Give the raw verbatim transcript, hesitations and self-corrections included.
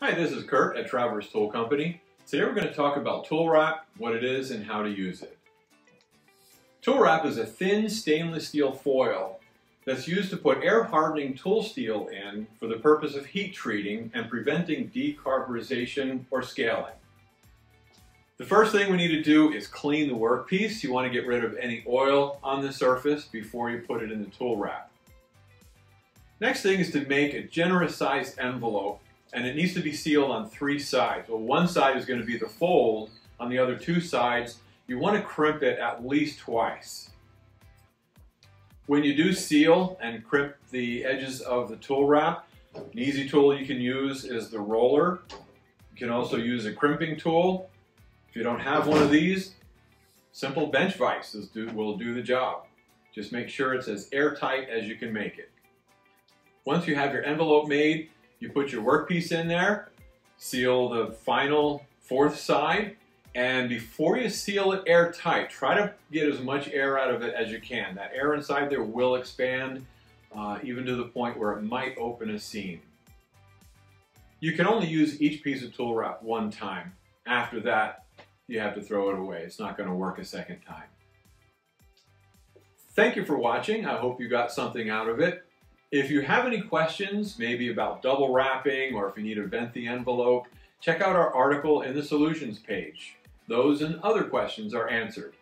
Hi, this is Kurt at Traverse Tool Company. Today we're going to talk about tool wrap, what it is, and how to use it. Tool wrap is a thin stainless steel foil that's used to put air hardening tool steel in for the purpose of heat treating and preventing decarburization or scaling. The first thing we need to do is clean the workpiece. You want to get rid of any oil on the surface before you put it in the tool wrap. Next thing is to make a generous sized envelope, and it needs to be sealed on three sides. Well, one side is going to be the fold. On the other two sides, you want to crimp it at least twice. When you do seal and crimp the edges of the tool wrap, an easy tool you can use is the roller. You can also use a crimping tool. If you don't have one of these, simple bench vise will do the job. Just make sure it's as airtight as you can make it. Once you have your envelope made, you put your workpiece in there, seal the final fourth side, and before you seal it airtight, try to get as much air out of it as you can. That air inside there will expand, uh, even to the point where it might open a seam. You can only use each piece of tool wrap one time. After that, you have to throw it away. It's not going to work a second time. Thank you for watching. I hope you got something out of it. If you have any questions, maybe about double wrapping or if you need to vent the envelope, check out our article in the solutions page. Those and other questions are answered.